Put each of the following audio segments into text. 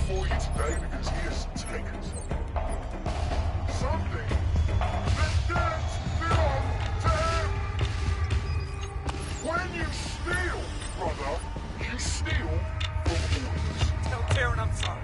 for you today because he has taken something. Something that does belong to him. When you steal, brother, you steal from all of us. Tell Karen I'm sorry.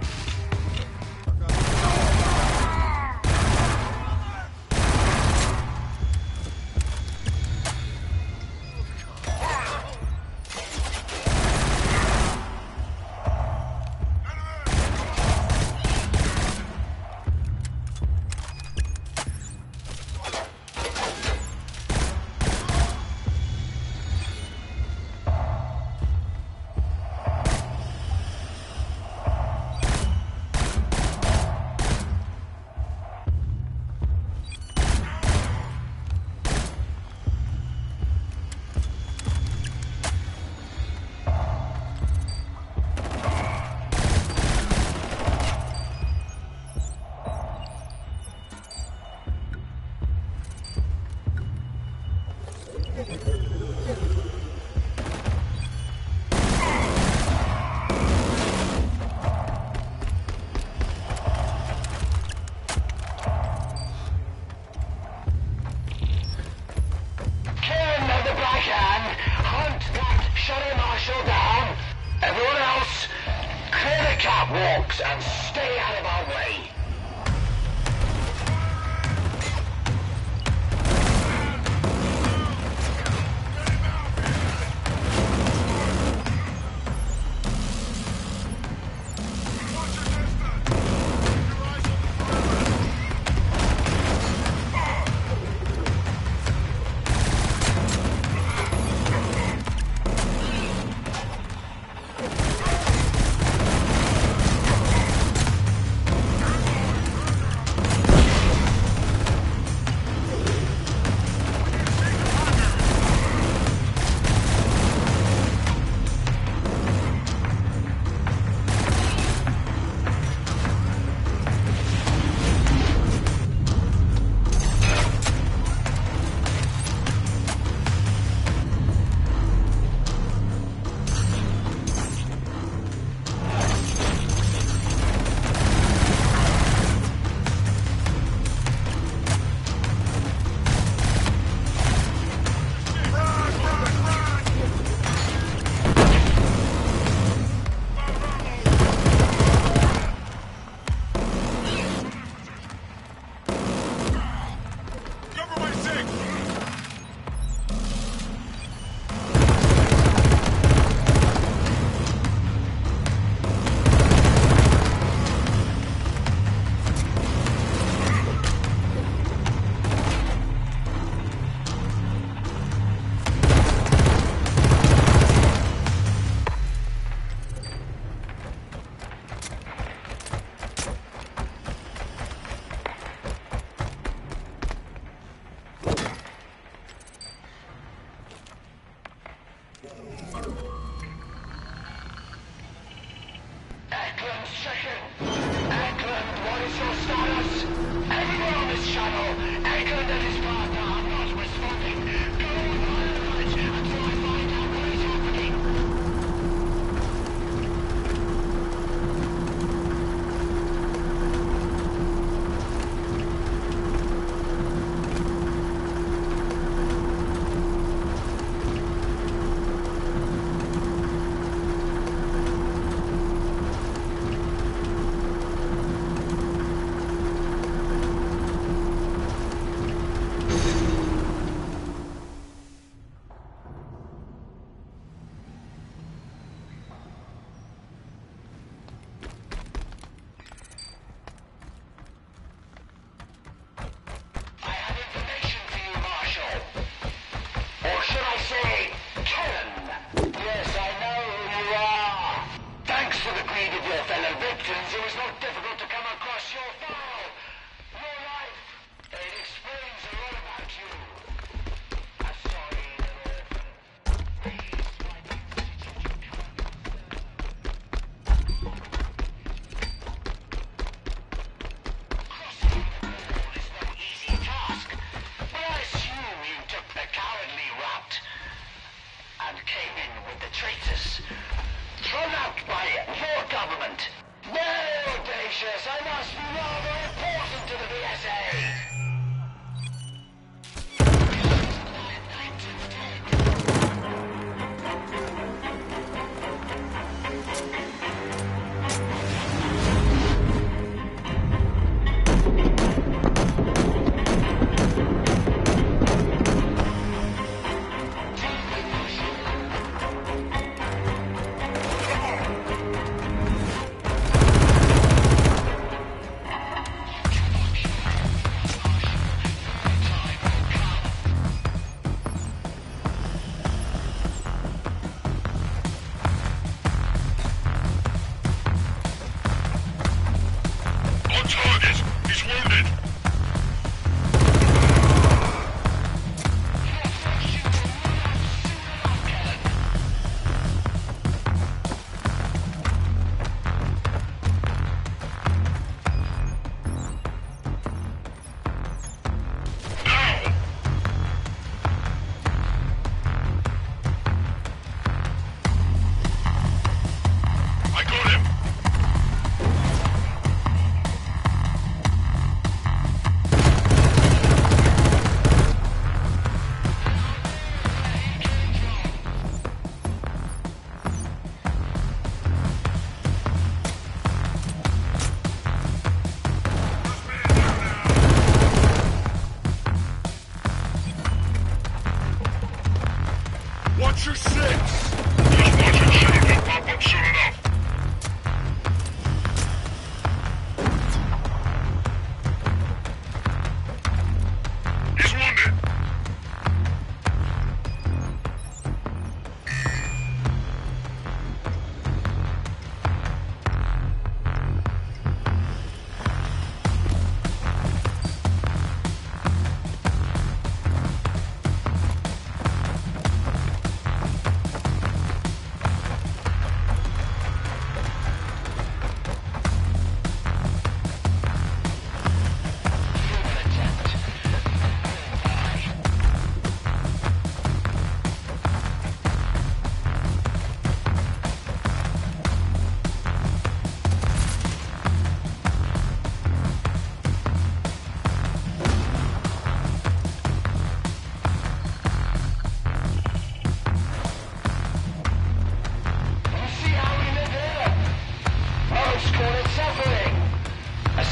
Catwalks and stay out of our way.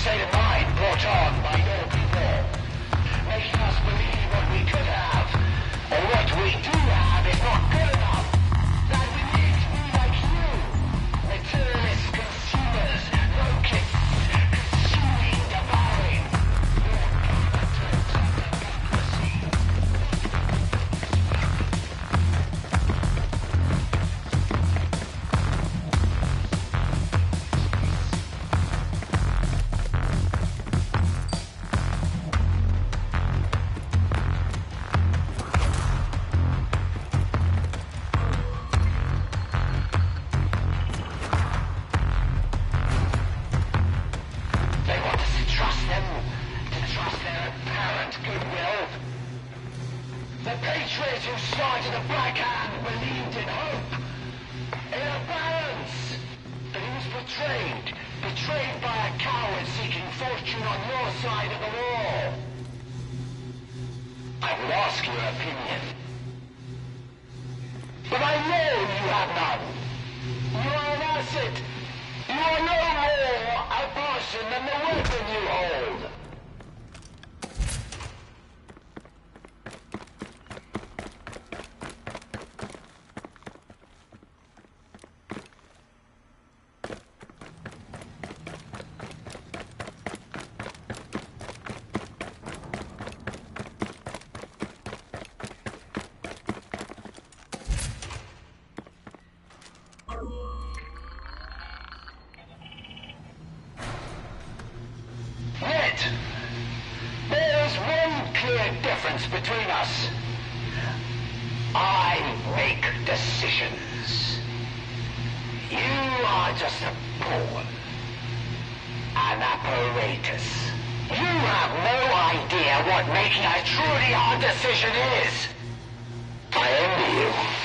state of mind brought on by your people, making us believe what we could have, or what we do have is not good enough, that we need to be like you, materialist consumers, locusts, consuming, devouring, they want us to trust them, to trust their apparent goodwill. The patriots who started the Black Hand believed in hope, in a balance. But he was betrayed by a coward seeking fortune on your side of the wall. I would ask your opinion. But I know you have none. You are an asset. You are no more a person than the weapon you hold. Yet, there is one clear difference between us. I make decisions. You are just a pawn. An apparatus. You have no idea what making a truly hard decision is. I envy you.